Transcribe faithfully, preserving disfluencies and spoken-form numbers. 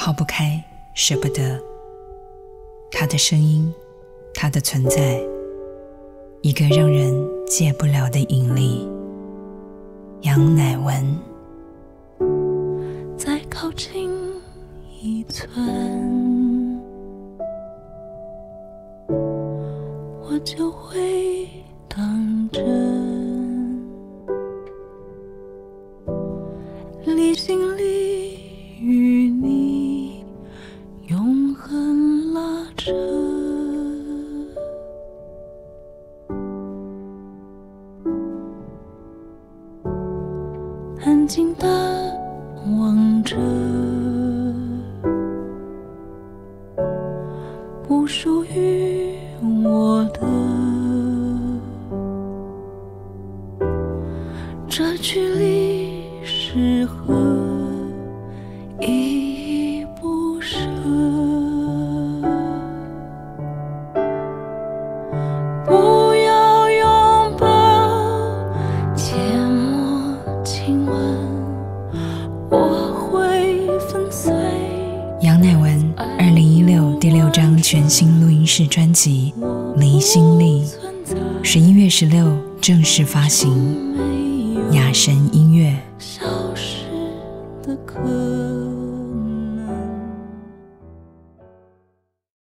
抛不开，舍不得。她的声音，她的存在，一个让人戒不了的引力。杨乃文。 再靠近一寸，我就会当真，离心里与你永恒拉扯，安静地望着不属于我的这距离，是何依依不舍，不要拥抱缄默亲吻，我会粉碎。 杨乃文二零一六第六张全新录音室专辑《离心力》，十一月十六正式发行，雅神音乐。 消失的可